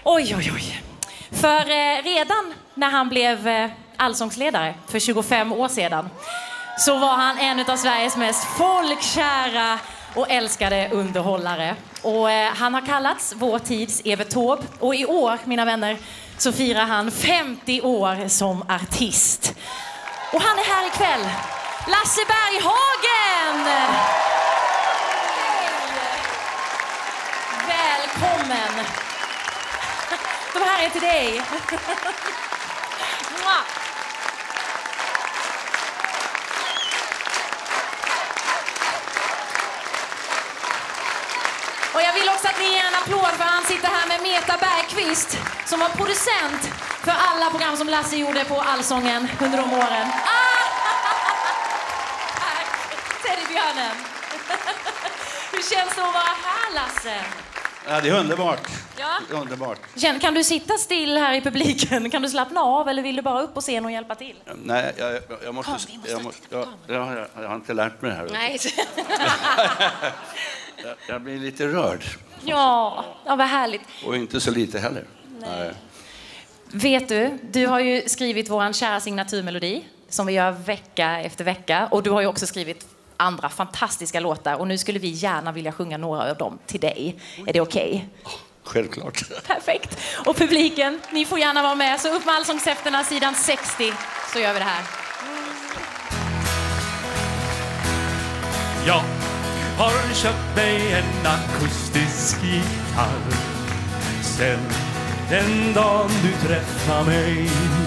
Oj, oj, oj. För redan när han blev allsångsledare för 25 år sedan så var han en av Sveriges mest folkkära och älskade underhållare. Och han har kallats vår tids Evert Taube. Och i år, mina vänner, så firar han 50 år som artist. Och han är här ikväll. Lasse Berghagen! Välkommen! De här är till dig. Och jag vill också att ni ger en applåd för han sitter här med Meta Bergqvist som var producent för alla program som Lasse gjorde på Allsången under de åren. Tack, Teddybjörnen. Hur känns det att vara här, Lasse? Ja, det är underbart. Ja. Underbart. Kan du sitta still här i publiken? Kan du slappna av eller vill du bara upp på scen och hjälpa till? Nej, jag måste... Jag har inte lärt mig det här. Nej. Jag blir lite rörd. Ja, vad härligt. Och inte så lite heller. Nej. Vet du har ju skrivit våran kära signaturmelodi som vi gör vecka efter vecka. Och du har ju också skrivit andra fantastiska låtar. Och nu skulle vi gärna vilja sjunga några av dem till dig. Är det okej? Självklart. Perfekt. Och publiken, ni får gärna vara med. Så upp med allsångshäfterna, sidan 60, så gör vi det här. Jag har köpt mig en akustisk gitarr sen den dagen du träffade mig.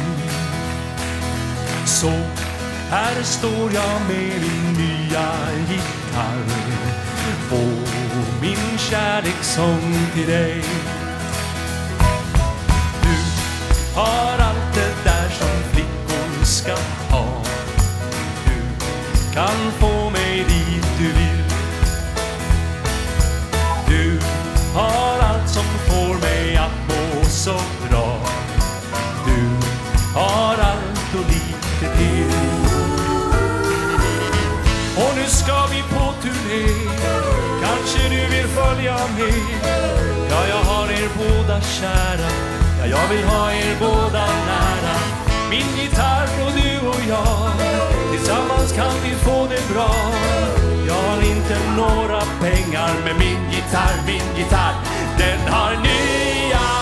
Så här står jag med min nya gitarr och min kärlekssång till dig. Du har allt det där som flickor ska ha. Du kan få mig dit du vill. Du har allt som får mig att må så bra. Du har allt och lite till. Och nu ska vi på turné. Kanske du vill följa med. Ja, jag har er båda kära. Ja, jag vill ha er båda nära. Min gitarr och du och jag. Tillsammans kan vi få det bra. Jag har inte några pengar. Men min gitarr, den har nya